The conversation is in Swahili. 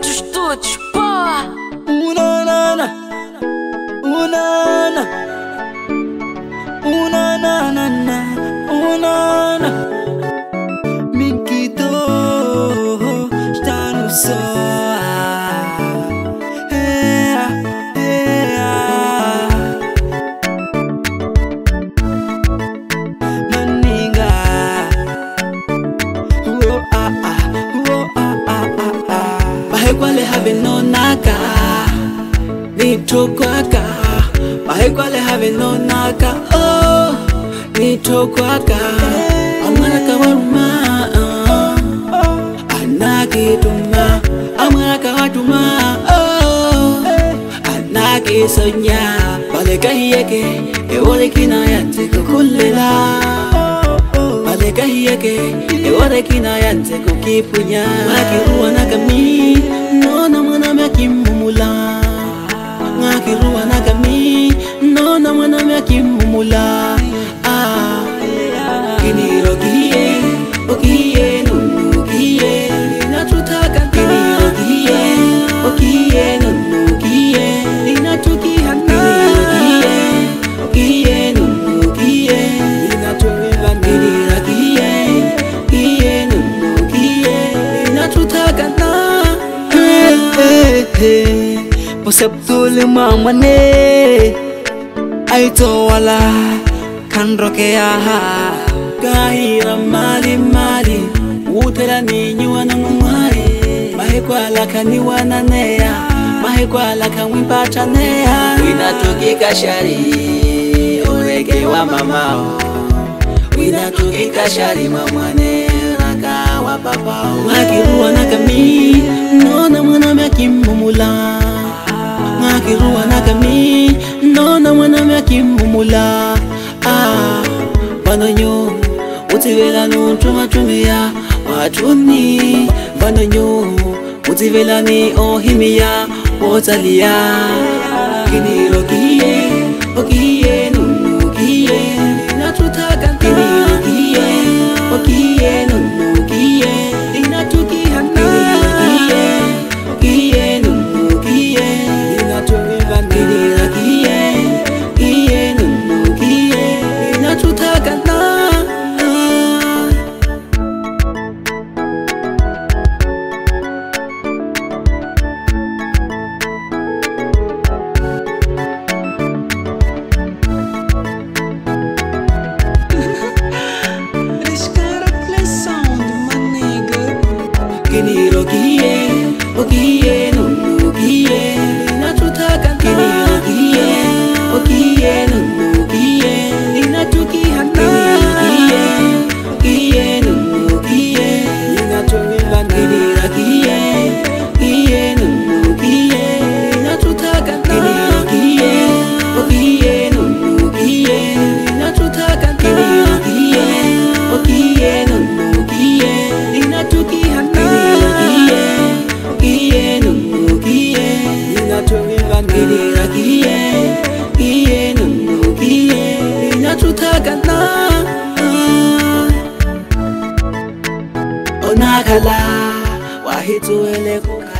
Todos, todos, pá! Unanana, unana, unanana, unana. Mikito está no sol. Maninga, bahe kwale have no naka. Nitokwaka, mahekwale have no naka. Oh, nitokwaka, amaraka waruma. Anaki tuma, amaraka watuma. Oh, anaki sonya, baleka hiyeke, ewole kinayate kukulela. Baleka hiyeke, ewole kinayate kukipunya. Makiruwa nakami, nona mwana mekimumula. Ngakiruwa nakami, nona mwana mekimumula. Kinirogiye, okiye, nunugiye. Inatutaka kinirogiye, okiye, nunugiye. Inatukihana kinirogiye, okiye, nunugiye. Inatumiva kiniragiye, kiye, nunugiye. Inatutaka na Poseptuli mamane aito wala kan rokea kahira mali mali utela ni nyuana ngumari mahekwala kaniwana neya mahekwala kanwipata neya winatokika shari oreke wa mamao winatokika shari mamwane raka wa papao makiruwa nakami nona mwana mekimumula Ngakiruwa nakami, nona mwana mekimumula. Banonyo, utivela nuntuma tumia watuni. Banonyo, utivela ni ohimia otalia. Kinirogiye, okiye, nunugiye. Inatutaka kinirogiye, okiye, nunugiye. Inatukihana kinirogiye, okiye, nunugiye. Kinirogiye, okiye, nunugiye. Inatutaka kinirogiye, okiye, nunugiye. Inatukihana kinirogiye, okiye, nunugiye. Inatumiva kiniragiye, kiye, nunugiye. Inatutaka kinirogiye, okiye, nunugiye. Inatutaka kinirogiye, okiye, nunugiye. Inatukihana Onakala, wahitu ele kuka.